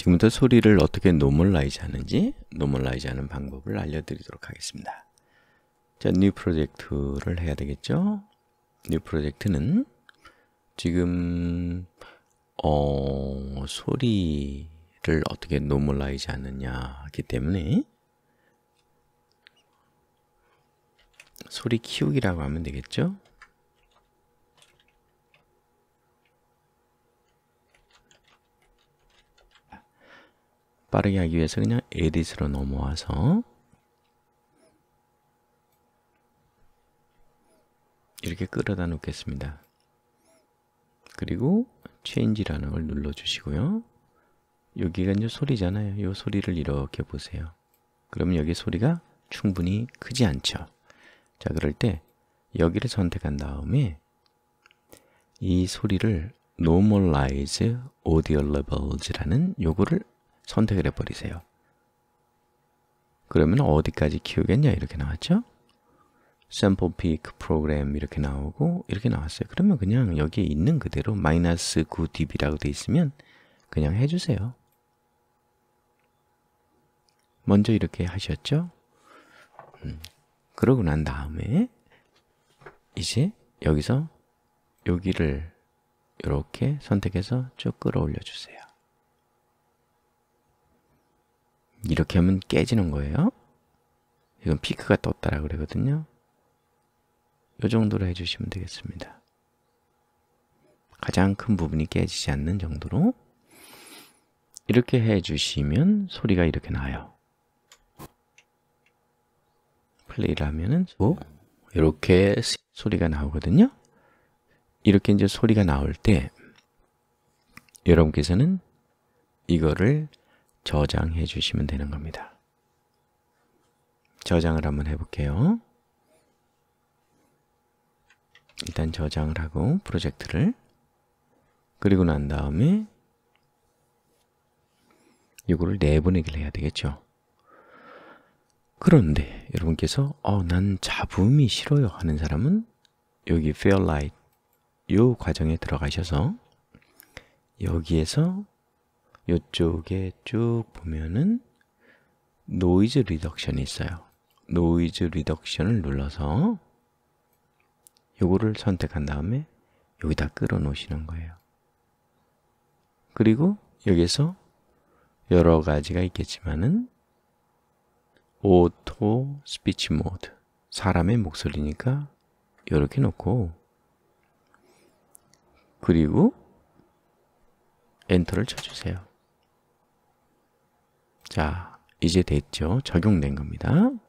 지금부터 소리를 어떻게 노멀라이즈 하는지, 노멀라이즈 하는 방법을 알려드리도록 하겠습니다. 자, 뉴 프로젝트를 해야 되겠죠? 뉴 프로젝트는 지금 소리를 어떻게 노멀라이즈 하느냐 하기 때문에 소리 키우기라고 하면 되겠죠? 빠르게 하기 위해서 그냥 에디트로 넘어와서 이렇게 끌어다 놓겠습니다. 그리고 Change라는 걸 눌러 주시고요. 여기가 이제 소리잖아요. 이 소리를 이렇게 보세요. 그러면 여기 소리가 충분히 크지 않죠. 자, 그럴 때 여기를 선택한 다음에 이 소리를 Normalize Audio Levels라는 요거를 선택을 해버리세요. 그러면 어디까지 키우겠냐 이렇게 나왔죠? Sample Peak Program 이렇게 나오고 이렇게 나왔어요. 그러면 그냥 여기에 있는 그대로 -9dB라고 돼 있으면 그냥 해주세요. 먼저 이렇게 하셨죠? 그러고 난 다음에 이제 여기서 여기를 이렇게 선택해서 쭉 끌어올려 주세요. 이렇게 하면 깨지는 거예요. 이건 피크가 떴다라 그러거든요. 이 정도로 해주시면 되겠습니다. 가장 큰 부분이 깨지지 않는 정도로 이렇게 해주시면 소리가 이렇게 나요. 플레이를 하면은 이렇게 소리가 나오거든요. 이렇게 이제 소리가 나올 때 여러분께서는 이거를 저장해 주시면 되는 겁니다. 저장을 한번 해볼게요. 일단 저장을 하고 프로젝트를 그리고 난 다음에 이거를 내보내기를 해야 되겠죠. 그런데 여러분께서 난 잡음이 싫어요 하는 사람은 여기 Fairlight 이 과정에 들어가셔서 여기에서 이쪽에 쭉 보면은 노이즈 리덕션이 있어요. 노이즈 리덕션을 눌러서 요거를 선택한 다음에 여기다 끌어 놓으시는 거예요. 그리고 여기서 여러 가지가 있겠지만은 오토 스피치 모드 사람의 목소리니까 이렇게 놓고 그리고 엔터를 쳐주세요. 자, 이제 됐죠? 적용된 겁니다.